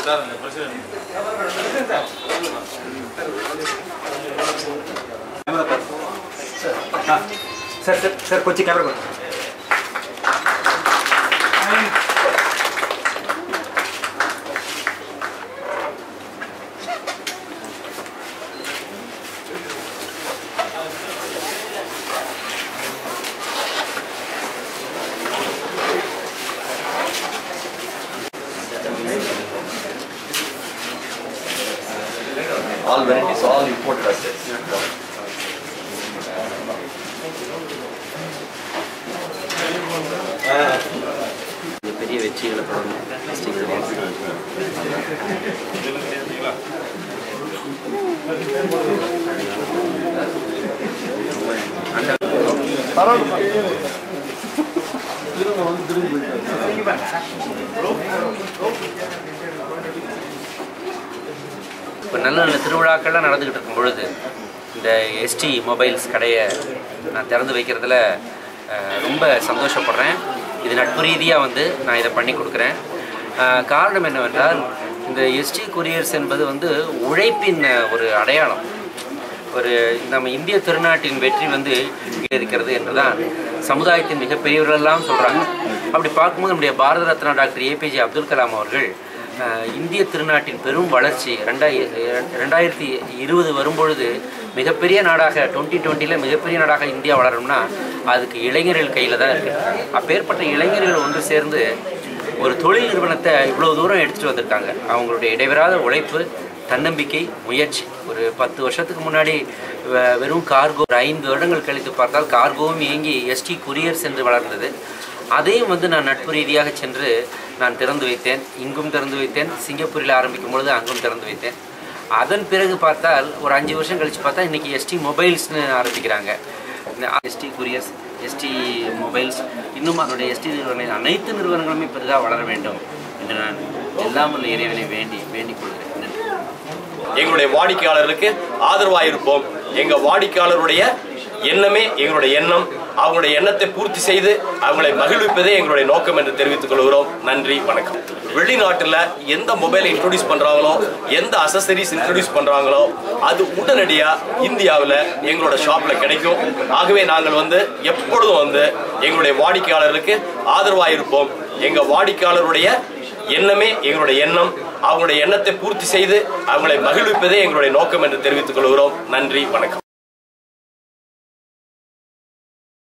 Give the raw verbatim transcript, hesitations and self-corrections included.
Sir sir sir Kochi camera को all varieties, all imported assets. பெரிய வெற்றிகளை தொடரணும். இப்போ நல்ல நல்ல திருவிழாக்கள்லாம் நடந்துக்கிட்டு இருக்கும் பொழுது இந்த எஸ்டி மொபைல்ஸ் கடையை நான் திறந்து வைக்கிறதுல ரொம்ப சந்தோஷப்படுறேன். இது நட்பு ரீதியாக வந்து நான் இதை பண்ணி கொடுக்குறேன். காரணம் என்னவென்றால் இந்த எஸ்டி கொரியர்ஸ் என்பது வந்து உழைப்பின் ஒரு அடையாளம். ஒரு நம்ம இந்திய திருநாட்டின் வெற்றி வந்து இருக்கிறது என்றுதான் சமுதாயத்தின் மிகப்பெரியவர்களெல்லாம் சொல்கிறாங்க. அப்படி பார்க்கும்போது நம்முடைய பாரத ரத்னா டாக்டர் ஏபிஜே அப்துல் கலாம் அவர்கள் இந்திய திருநாட்டின் பெரும் வளர்ச்சி ரெண்டாயிர ரெண்டாயிரத்தி இருபது வரும்பொழுது மிகப்பெரிய நாடாக டுவெண்ட்டி டுவெண்ட்டியில் மிகப்பெரிய நாடாக இந்தியா வளரும்னா அதுக்கு இளைஞர்கள் கையில் தான் இருக்குது. அப்பேற்பட்ட இளைஞர்கள் ஒன்று சேர்ந்து ஒரு தொழில் நிறுவனத்தை இவ்வளோ தூரம் எடுத்துகிட்டு வந்திருக்காங்க. அவங்களுடைய இடைவெறாத உழைப்பு, தன்னம்பிக்கை, முயற்சி. ஒரு பத்து வருஷத்துக்கு முன்னாடி வெறும் கார்கோ, ஒரு ஐந்து வருடங்கள் கழித்து பார்த்தால் கார்கோவும் இயங்கி எஸ்டி கொரியர்ஸ் என்று வளர்ந்தது. அதையும் வந்து நான் நட்பு ரீதியாக சென்று நான் திறந்து வைத்தேன். இங்கும் திறந்து வைத்தேன், சிங்கப்பூரில் ஆரம்பிக்கும் பொழுது அங்கும் திறந்து வைத்தேன். அதன் பிறகு பார்த்தால் ஒரு அஞ்சு வருஷம் கழித்து பார்த்தா இன்றைக்கி எஸ்டி மொபைல்ஸ்னு ஆரம்பிக்கிறாங்க. எஸ்டி கொரியர்ஸ், எஸ்டி மொபைல்ஸ், இன்னும் அதனுடைய எஸ்டி நிறுவனம், அனைத்து நிறுவனங்களுமே பெரிதாக வளர வேண்டும் என்று நான் எல்லாம் உள்ள இறைவனை வேண்டி வேண்டிக் கொள்கிறேன். எங்களுடைய வாடிக்கையாளர்களுக்கு ஆதரவாக இருப்போம். எங்கள் வாடிக்கையாளருடைய எண்ணமே எங்களுடைய எண்ணம். அவங்களுடைய எண்ணத்தை பூர்த்தி செய்து அவங்களை மகிழ்விப்பதே எங்களுடைய நோக்கம் என்று தெரிவித்துக் கொள்கிறோம். நன்றி, வணக்கம். வெளிநாட்டில் எந்த மொபைலை இன்ட்ரோடியூஸ் பண்ணுறாங்களோ, எந்த அசசரிஸ் இன்ட்ரோடியூஸ் பண்ணுறாங்களோ அது உடனடியாக இந்தியாவில் எங்களோட ஷாப்பில் கிடைக்கும். ஆகவே நாங்கள் வந்து எப்பொழுதும் வந்து எங்களுடைய வாடிக்கையாளர்களுக்கு ஆதரவாக இருப்போம். எங்கள் வாடிக்கையாளருடைய எண்ணமே எங்களுடைய எண்ணம். அவங்களுடைய எண்ணத்தை பூர்த்தி செய்து அவங்களை மகிழ்விப்பதே எங்களுடைய நோக்கம் என்று தெரிவித்துக் கொள்கிறோம். நன்றி, வணக்கம்.